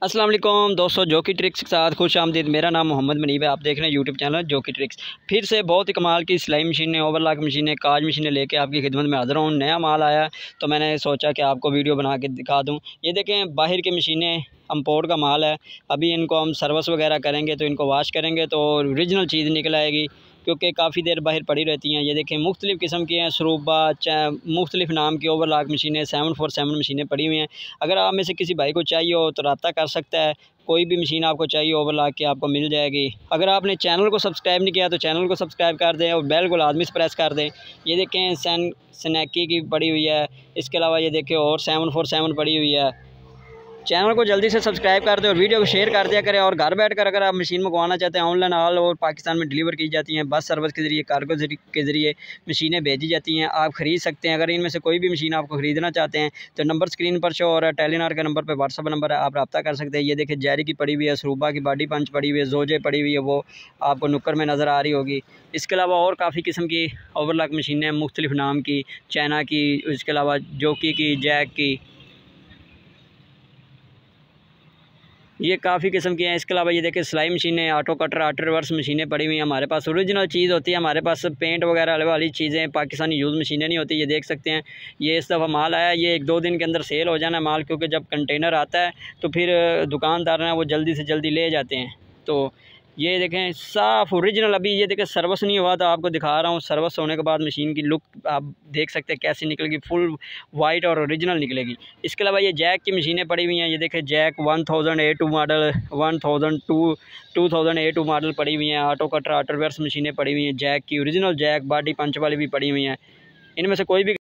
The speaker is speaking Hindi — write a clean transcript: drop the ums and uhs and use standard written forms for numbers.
अस्सलाम वालेकुम दोस्तों, जोकी ट्रिक्स के साथ खुश आमदीद। मेरा नाम मोहम्मद मनीब है। आप देख रहे हैं यूट्यूब चैनल जोकी ट्रिक्स। फिर से बहुत ही कमाल की सिलाई मशीनें, ओवरलॉक मशीनें, काज मशीनें लेके आपकी खिदमत में हाज़िर हूँ। नया माल आया तो मैंने सोचा कि आपको वीडियो बना के दिखा दूँ। ये देखें, बाहर की मशीनें इम्पोर्ट का माल है। अभी इनको हम सर्विस वगैरह करेंगे तो इनको वॉश करेंगे तो ओरिजिनल चीज़ निकल आएगी, क्योंकि काफ़ी देर बाहर पड़ी रहती हैं। ये देखें, मुख्तलिफ़ किस्म की हैं, सरूबा, मुख्तलिफ़ नाम की ओवरलॉक मशीनें, 747 मशीनें पड़ी हुई हैं। अगर आप में से किसी भाई को चाहिए हो तो रब्ता कर सकता है। कोई भी मशीन आपको चाहिए ओवरलॉक की आपको मिल जाएगी। अगर आपने चैनल को सब्सक्राइब नहीं किया तो चैनल को सब्सक्राइब कर दें और बेल को लाजमी से प्रेस कर दें। ये देखें, स्नैकी की पड़ी हुई है। इसके अलावा ये देखें और 747 पड़ी हुई है। चैनल को जल्दी से सब्सक्राइब कर दें और वीडियो को शेयर कर दिया करें। और घर बैठकर अगर आप मशीन मंगवाना चाहते हैं, ऑनलाइन ऑल ओवर पाकिस्तान में डिलीवर की जाती हैं। बस सर्विस के ज़रिए, कार्गो के ज़रिए मशीनें भेजी जाती हैं। आप ख़रीद सकते हैं। अगर इनमें से कोई भी मशीन आपको ख़रीदना चाहते हैं तो नंबर स्क्रीन पर शो हो रहा है, टेलीनॉर के नंबर पर व्हाट्सअप नंबर है, आप रब्ता कर सकते हैं। ये देखिए, जैरी की पड़ी हुई है, सरूबा की बॉडी पंच पड़ी हुई है, जोजे पड़ी हुई है, वो आपको नुक्कर में नज़र आ रही होगी। इसके अलावा और काफ़ी किस्म की ओवरलॉक मशीनें मुख्तलिफ़ नाम की, चाइना की, इसके अलावा जोकी की, जैक की, ये काफ़ी किस्म की हैं। इसके अलावा ये देखें, सिलाई मशीनें, ऑटो कटर, ऑटो रिवर्स मशीनें पड़ी हुई हैं। हमारे पास ओरिजिनल चीज़ होती है। हमारे पास पेंट वगैरह वाली चीज़ें, पाकिस्तानी यूज़ मशीनें नहीं होती। ये देख सकते हैं, ये इस दफ़ा माल आया। ये 1-2 दिन के अंदर सेल हो जाना है माल, क्योंकि जब कंटेनर आता है तो फिर दुकानदार हैं वो जल्दी से जल्दी ले जाते हैं। तो ये देखें, साफ़ ओरिजिनल। अभी ये देखें, सर्विस नहीं हुआ तो आपको दिखा रहा हूँ। सर्विस होने के बाद मशीन की लुक आप देख सकते हैं कैसी निकलेगी, फुल वाइट और ओरिजिनल निकलेगी। इसके अलावा ये जैक की मशीनें पड़ी हुई हैं। ये देखें, Jack 1000 A2 model, 1002 2000 A2 model पड़ी हुई हैं। ऑटो कटर, ऑटो रिवर्स मशीनें पड़ी हुई हैं। जैक की ओरिजिनल जैक बॉडी पंच वाली भी पड़ी हुई हैं। इनमें से कोई भी